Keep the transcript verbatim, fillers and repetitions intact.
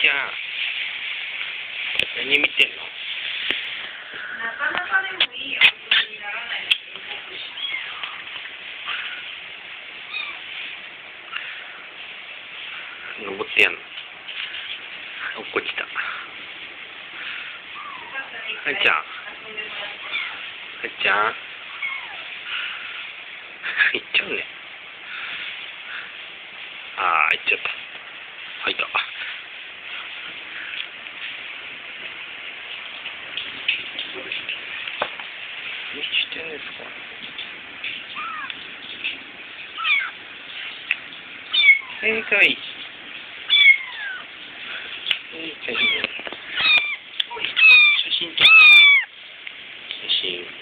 ちゃん。何見てんの？ なかなかでもいいよ。にならない。 登ってやんの。落っこちた。はっちゃん。はっちゃん。行っちゃうね。ああ、行っちゃった。入った。何してんですか？正解。正解。写真撮って。写真。